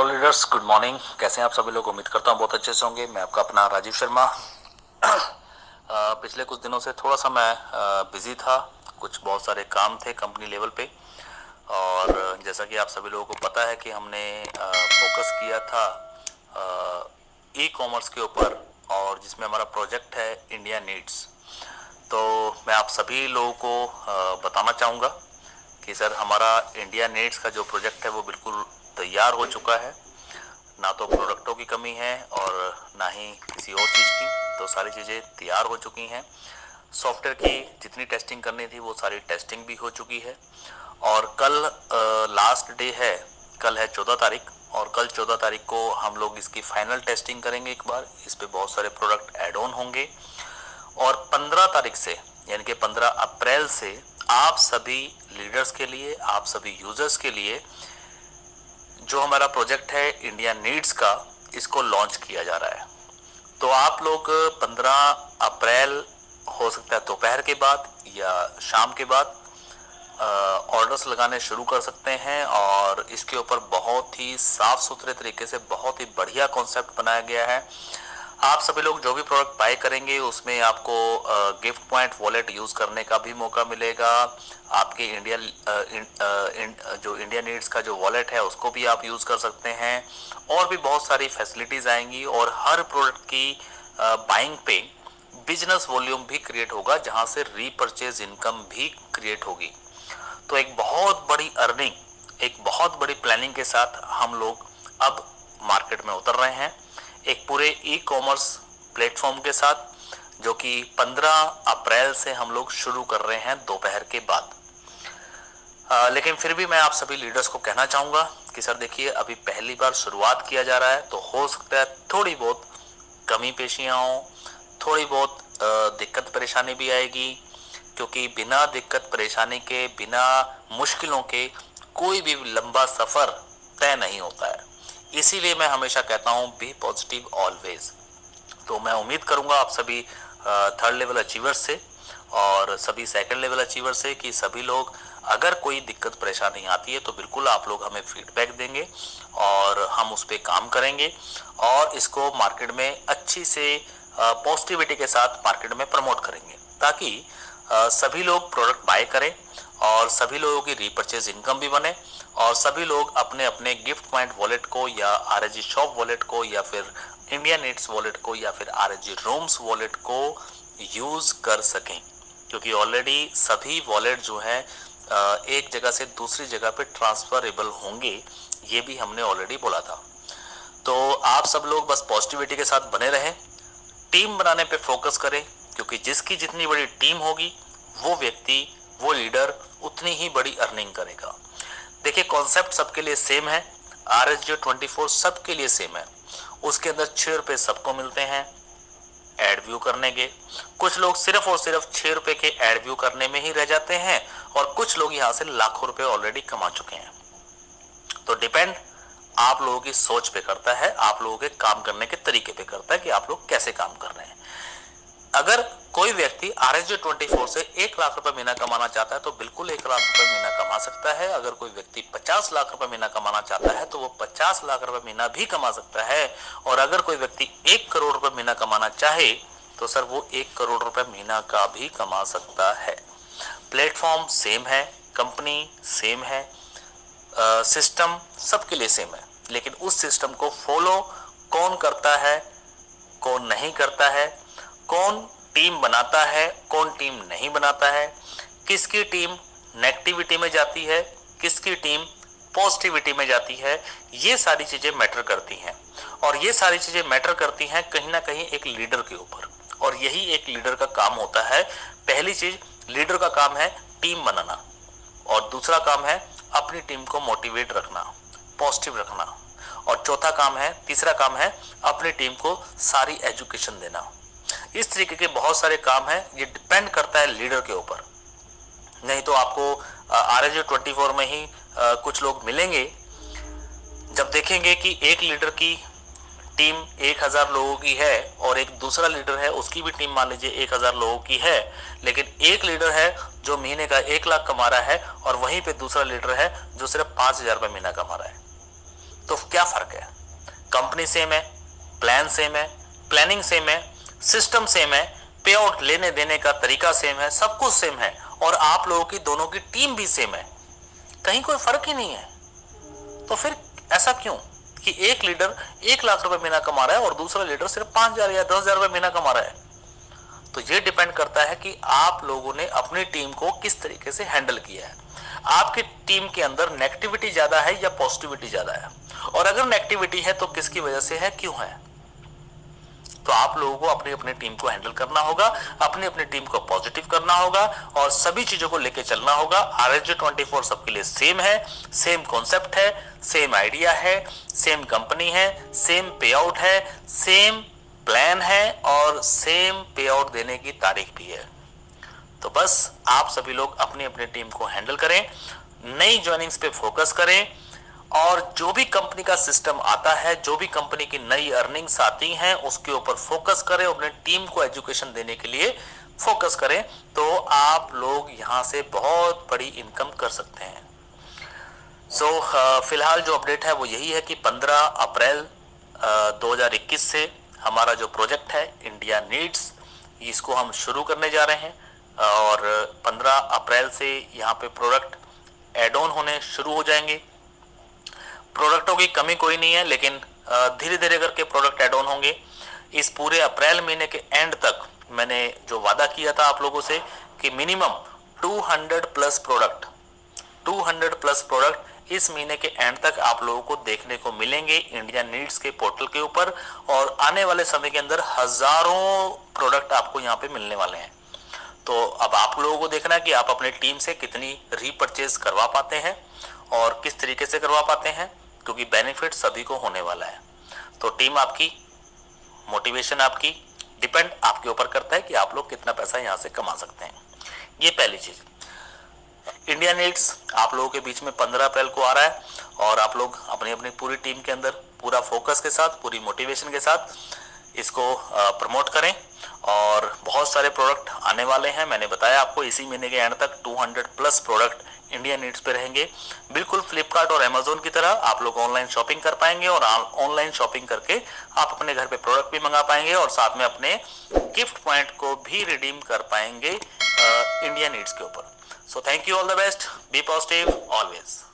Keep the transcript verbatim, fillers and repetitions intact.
Hello leaders, good morning. कैसे हैं आप सभी लोग? उम्मीद करता हूँ बहुत अच्छे से होंगे। मैं आपका अपना राजीव शर्मा। अ, पिछले कुछ दिनों से थोड़ा सा मैं बिजी था, कुछ बहुत सारे काम थे कंपनी लेवल पे। और जैसा कि आप सभी लोगों को पता है कि हमने फोकस किया था ई कॉमर्स के ऊपर, और जिसमें हमारा प्रोजेक्ट है इंडिया नीड्स। तो मैं आप सभी लोगों को अ, बताना चाहूँगा कि सर हमारा इंडिया नीड्स का जो प्रोजेक्ट है वो बिल्कुल तैयार हो चुका है। ना तो प्रोडक्टों की कमी है और ना ही किसी और चीज़ की, तो सारी चीज़ें तैयार हो चुकी हैं। सॉफ्टवेयर की जितनी टेस्टिंग करनी थी वो सारी टेस्टिंग भी हो चुकी है। और कल लास्ट डे है, कल है चौदह तारीख, और कल चौदह तारीख को हम लोग इसकी फाइनल टेस्टिंग करेंगे एक बार। इस पे बहुत सारे प्रोडक्ट ऐड ऑन होंगे, और पंद्रह तारीख से यानी कि पंद्रह अप्रैल से आप सभी लीडर्स के लिए, आप सभी यूजर्स के लिए जो हमारा प्रोजेक्ट है इंडिया नीड्स का, इसको लॉन्च किया जा रहा है। तो आप लोग पंद्रह अप्रैल, हो सकता है दोपहर के बाद या शाम के बाद, ऑर्डर्स लगाने शुरू कर सकते हैं। और इसके ऊपर बहुत ही साफ सुथरे तरीके से बहुत ही बढ़िया कॉन्सेप्ट बनाया गया है। आप सभी लोग जो भी प्रोडक्ट बाय करेंगे उसमें आपको गिफ्ट पॉइंट वॉलेट यूज़ करने का भी मौका मिलेगा। आपके इंडिया इन, इन, जो इंडिया नीड्स का जो वॉलेट है उसको भी आप यूज़ कर सकते हैं, और भी बहुत सारी फैसिलिटीज़ आएंगी। और हर प्रोडक्ट की बाइंग पे बिजनेस वॉल्यूम भी क्रिएट होगा, जहां से रीपरचेज इनकम भी क्रिएट होगी। तो एक बहुत बड़ी अर्निंग, एक बहुत बड़ी प्लानिंग के साथ हम लोग अब मार्केट में उतर रहे हैं, एक पूरे ई कॉमर्स प्लेटफॉर्म के साथ, जो कि पंद्रह अप्रैल से हम लोग शुरू कर रहे हैं दोपहर के बाद। आ, लेकिन फिर भी मैं आप सभी लीडर्स को कहना चाहूँगा कि सर देखिए, अभी पहली बार शुरुआत किया जा रहा है, तो हो सकता है थोड़ी बहुत कमी पेशियाँ हों, थोड़ी बहुत दिक्कत परेशानी भी आएगी, क्योंकि बिना दिक्कत परेशानी के, बिना मुश्किलों के कोई भी लंबा सफ़र तय नहीं होता है। इसीलिए मैं हमेशा कहता हूँ बी पॉजिटिव ऑलवेज। तो मैं उम्मीद करूँगा आप सभी थर्ड लेवल अचीवर्स से और सभी सेकंड लेवल अचीवर से कि सभी लोग, अगर कोई दिक्कत परेशानी आती है तो बिल्कुल आप लोग हमें फीडबैक देंगे और हम उस पर काम करेंगे, और इसको मार्केट में अच्छी से पॉजिटिविटी के साथ मार्केट में प्रमोट करेंगे, ताकि सभी लोग प्रोडक्ट बाय करें और सभी लोगों की रीपरचेज इनकम भी बने, और सभी लोग अपने अपने गिफ्ट पॉइंट वॉलेट को या R H G shop wallet को या फिर इंडिया नीड्स वॉलेट को या फिर R H G rooms wallet को यूज कर सकें। क्योंकि ऑलरेडी सभी वॉलेट जो है एक जगह से दूसरी जगह पे ट्रांसफरेबल होंगे, ये भी हमने ऑलरेडी बोला था। तो आप सब लोग बस पॉजिटिविटी के साथ बने रहें, टीम बनाने पे फोकस करें, क्योंकि जिसकी जितनी बड़ी टीम होगी वो व्यक्ति, वो लीडर उतनी ही बड़ी अर्निंग करेगा। देखिए, कॉन्सेप्ट सबके लिए सेम है, R S G twenty four सबके लिए सेम है। उसके अंदर छह रुपए सबको मिलते हैं एड व्यू करने के। कुछ लोग सिर्फ और सिर्फ छह रुपए के एड व्यू करने में ही रह जाते हैं, और कुछ लोग यहाँ से लाखों रुपए ऑलरेडी कमा चुके हैं। तो डिपेंड आप लोगों की सोच पे करता है, आप लोगों के काम करने के तरीके पे करता है कि आप लोग कैसे काम कर रहे हैं। अगर कोई व्यक्ति R S G twenty four से एक लाख रुपए महीना कमाना चाहता है तो बिल्कुल एक लाख रुपए महीना कमा सकता है। अगर कोई व्यक्ति पचास लाख रुपए महीना कमाना चाहता है तो वो पचास लाख रुपए महीना भी कमा सकता है। और अगर कोई व्यक्ति एक करोड़ रुपए महीना कमाना चाहे तो सर वो एक करोड़ रुपए महीना का भी कमा सकता है। प्लेटफॉर्म सेम है, कंपनी सेम है, सिस्टम सबके लिए सेम है, लेकिन उस सिस्टम को फॉलो कौन करता है, कौन नहीं करता है, कौन टीम बनाता है, कौन टीम नहीं बनाता है, किसकी टीम नेगेटिविटी में जाती है, किसकी टीम पॉजिटिविटी में जाती है, ये सारी चीजें मैटर करती हैं। और ये सारी चीजें मैटर करती हैं कहीं ना कहीं एक लीडर के ऊपर, और यही एक लीडर का काम होता है। पहली चीज, लीडर का काम है टीम बनाना, और दूसरा काम है अपनी टीम को मोटिवेट रखना, पॉजिटिव रखना, और चौथा काम है, तीसरा काम है अपनी टीम को सारी एजुकेशन देना। इस तरीके के बहुत सारे काम हैं, ये डिपेंड करता है लीडर के ऊपर। नहीं तो आपको R S G twenty four में ही आ, कुछ लोग मिलेंगे, जब देखेंगे कि एक लीडर की टीम एक हजार लोगों की है और एक दूसरा लीडर है उसकी भी टीम मान लीजिए एक हजार लोगों की है, लेकिन एक लीडर है जो महीने का एक लाख कमा रहा है और वहीं पे दूसरा लीडर है जो सिर्फ पांच हजार रुपये महीना कमा रहा है। तो क्या फर्क है? कंपनी सेम है, प्लान सेम है, प्लानिंग सेम है, सिस्टम सेम है, पे आउट लेने देने का तरीका सेम है, सब कुछ सेम है, और आप लोगों की दोनों की टीम भी सेम है, कहीं कोई फर्क ही नहीं है। तो फिर ऐसा क्यों कि एक लीडर एक लाख रुपए महीना कमा रहा है और दूसरा लीडर सिर्फ पांच हजार या दस हजार रुपए महीना कमा रहा है? तो ये डिपेंड करता है कि आप लोगों ने अपनी टीम को किस तरीके से हैंडल किया है। आपकी टीम के अंदर नेगेटिविटी ज्यादा है या पॉजिटिविटी ज्यादा है? और अगर नेगेटिविटी है तो किसकी वजह से है, क्यों है? तो आप लोगों को अपनी अपनी टीम को हैंडल करना होगा, अपनी अपनी टीम को पॉजिटिव करना होगा और सभी चीजों को लेके चलना होगा। R S J twenty four सबके लिए सेम है, सेम कॉन्सेप्ट है, सेम आइडिया है, सेम कंपनी है, सेम पे आउट है, सेम प्लान है और सेम पे आउट देने की तारीख भी है। तो बस आप सभी लोग अपनी अपनी टीम को हैंडल करें, नई ज्वाइनिंग्स पे फोकस करें और जो भी कंपनी का सिस्टम आता है, जो भी कंपनी की नई अर्निंग्स आती हैं उसके ऊपर फोकस करें, अपने टीम को एजुकेशन देने के लिए फोकस करें, तो आप लोग यहां से बहुत बड़ी इनकम कर सकते हैं। सो so, फिलहाल जो अपडेट है वो यही है कि पंद्रह अप्रैल दो हज़ार इक्कीस से हमारा जो प्रोजेक्ट है इंडिया नीड्स, इसको हम शुरू करने जा रहे हैं और पंद्रह अप्रैल से यहाँ पे प्रोडक्ट एड ऑन होने शुरू हो जाएंगे। प्रोडक्टों की कमी कोई नहीं है, लेकिन धीरे धीरे करके प्रोडक्ट एड ऑन होंगे। इस पूरे अप्रैल महीने के एंड तक मैंने जो वादा किया था आप लोगों से कि मिनिमम दो सौ प्लस प्रोडक्ट दो सौ प्लस प्रोडक्ट इस महीने के एंड तक आप लोगों को देखने को मिलेंगे इंडिया नीड्स के पोर्टल के ऊपर, और आने वाले समय के अंदर हजारों प्रोडक्ट आपको यहाँ पे मिलने वाले हैं। तो अब आप लोगों को देखना है कि आप अपने टीम से कितनी रीपरचेज करवा पाते हैं और किस तरीके से करवा पाते हैं, क्योंकि बेनिफिट सभी को होने वाला है। तो टीम आपकी, मोटिवेशन आपकी, डिपेंड आपके ऊपर करता है कि आप लोग कितना पैसा यहाँ से कमा सकते हैं। ये पहली चीज। इंडिया नीड्स आप लोगों के बीच में पंद्रह अप्रैल को आ रहा है और आप लोग अपनी अपनी पूरी टीम के अंदर पूरा फोकस के साथ, पूरी मोटिवेशन के साथ इसको प्रमोट करें और बहुत सारे प्रोडक्ट आने वाले हैं। मैंने बताया आपको इसी महीने के एंड तक दो सौ प्लस प्रोडक्ट इंडिया नीड्स पे रहेंगे। बिल्कुल फ्लिपकार्ट और अमेजोन की तरह आप लोग ऑनलाइन शॉपिंग कर पाएंगे और ऑनलाइन शॉपिंग करके आप अपने घर पे प्रोडक्ट भी मंगा पाएंगे और साथ में अपने गिफ्ट पॉइंट को भी रिडीम कर पाएंगे इंडिया नीड्स के ऊपर। So thank you, all the best, be positive always.